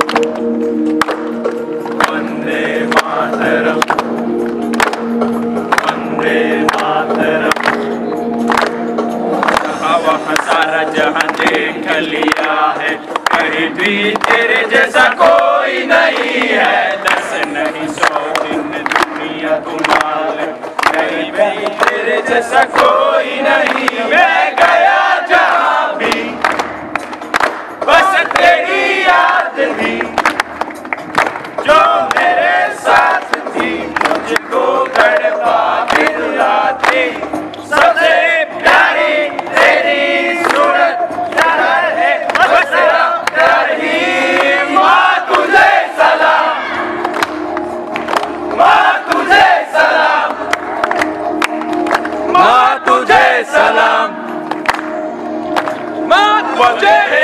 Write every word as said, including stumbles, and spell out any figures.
वंदे मातरम, वंदे मातरम। वहाँ सारा जहां देख लिया है, कहीं भी तेरे जैसा कोई नहीं है। दस नहीं सौ दिन दुनिया घुमाल, कहीं भी तेरे जैसा कोई नहीं। मैं गया जहां भी बस तेरी याद थी, जो मेरे साथ थी, मुझको गड़बा के रुलाती। सबसे प्यारी तेरी सूरत यार है, बस प्यार ही। माँ तुझे सलाम, माँ तुझे सलाम, माँ तुझे सलाम, माँ तुझे